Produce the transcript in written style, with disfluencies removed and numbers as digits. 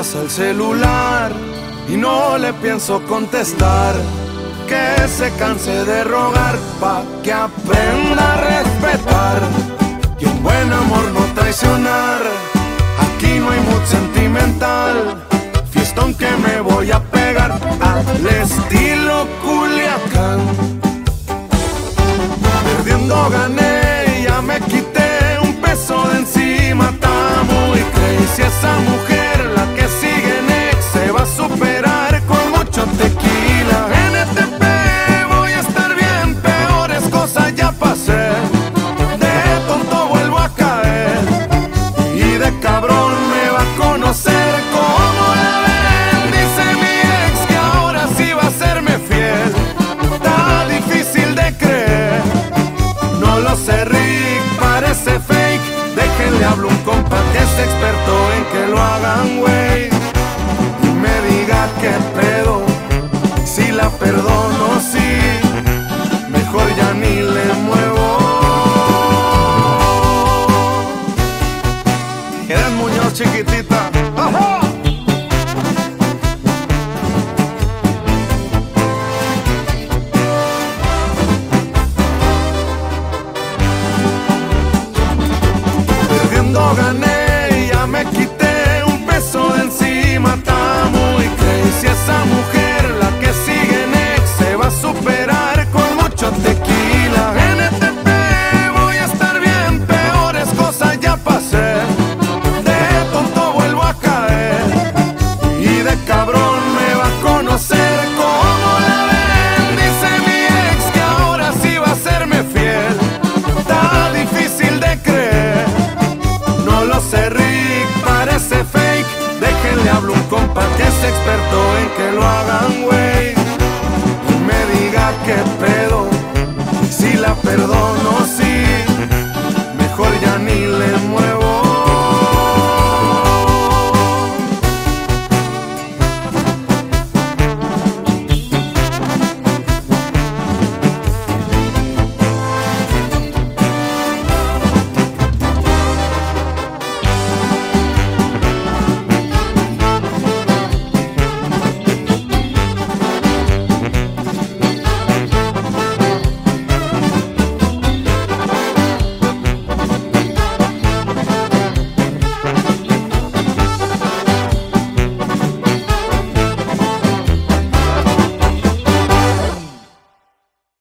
pasa el celular y no le pienso contestar. Que se canse de rogar pa' que aprenda a respetar. Y un buen amor no traicionar. Aquí no hay mucho sentimental. Fiestón que me voy a pegar al estilo Culiacán. Perdiendo gané, ya me quité un peso de encima. Está muy crazy esa mujer.